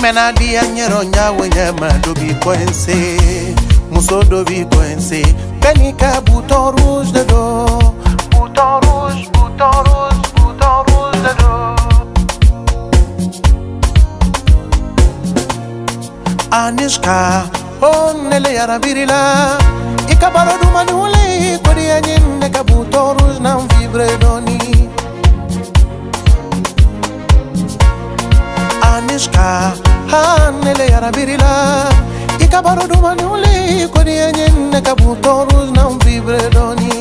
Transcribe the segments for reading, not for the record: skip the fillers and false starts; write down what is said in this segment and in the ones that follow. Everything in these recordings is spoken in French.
Nyamena di anyero nyawe nyama dobi coincé. Muso dobi coincé. Benika bouton rouge de dos. Bouton rouge, bouton rouge, bouton rouge de dos. Anishka, on nele yarabirila. Ikabaro du manule, kodi anyin neka bouton rouge nan vibre doni. Anishka, han nele yarabirila. Ikabaro du manule, kodi anyin neka bouton rouge nan vibre doni.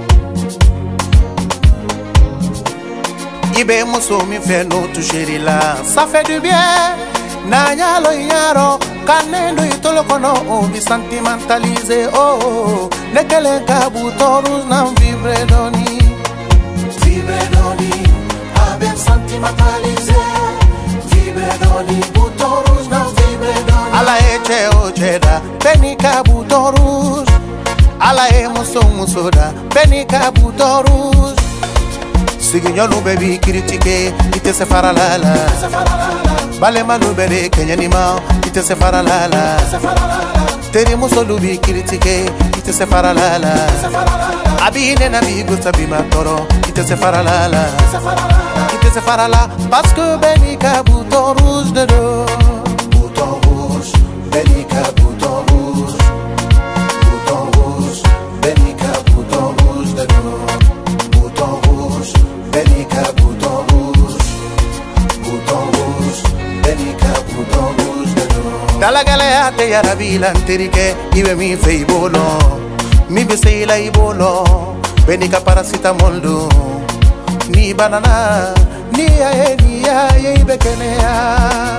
Ibe muso mi fait no toucher là, ça fait du bien. Nanya lo yaro, kanendo itolo kono o bi sentimentalisé oh. Nekele bouton rouge nan vibre doni. Vibre doni, a ben sentimentalisé. Vibre doni, bouton rouge nan vibre doni. Ala eche o cheda, benika bouton rouge. Ala e muso da, benika bouton rouge. Signor no baby critique, ite se fara lala. Bale manu bere kenyanima, ite se fara lala. Teri muso lubi critique, ite se fara lala. Abine na mi gusta bi matoro, ite se fara lala. Ite se fara la, parce que benika bouton rouge de dos. Bouton rouge, benika bouton rouge. Bouton rouge, benika bouton rouge de dos. Bouton rouge. Benika bouton rouge, bouton rouge, benika bouton rouge de dos. Dalla galea te yarabila anterike, ibe mi fei bolo, mi beseila i bolo, benika paracetamol do, ni banana, ni aye ibe kenea.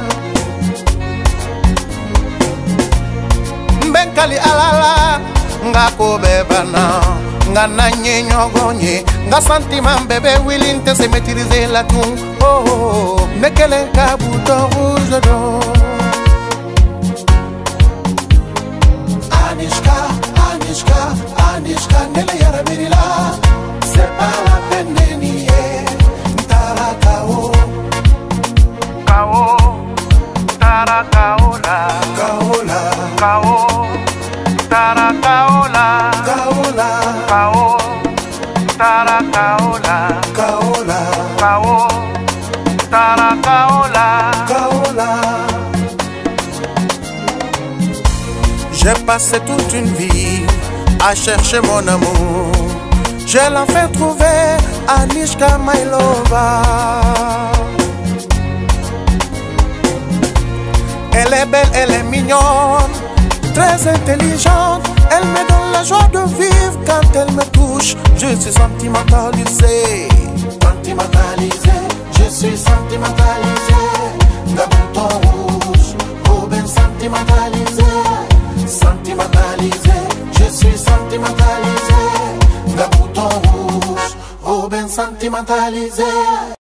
Benkali alala, ngako bebana. Nga nanye nyogonye, nga sentiment bébé willing te se maîtriser la tout. Oh, oh, oh. Nekele ka bouton rouge do. Anishka, Anishka, Anishka, nele yarabirila. C'est pas la peine de nier. Tara kao, kao, tara kaola, kaola, kao, tara kaola, kaola. Kao, tara kaola, kaola, kao, tara kaola, kaola. J'ai passé toute une vie à chercher mon amour. Je l'ai enfin trouvé, Anishka my lover. Elle est belle, elle est mignonne, très intelligente. Elle me donne la joie de vivre quand elle me touche. Je suis sentimentalisé. Sentimentalisé, je suis sentimentalisé. Nga bouton rouge, oh ben sentimentalisé. Sentimentalisé, je suis sentimentalisé. Nga bouton rouge, oh ben sentimentalisé.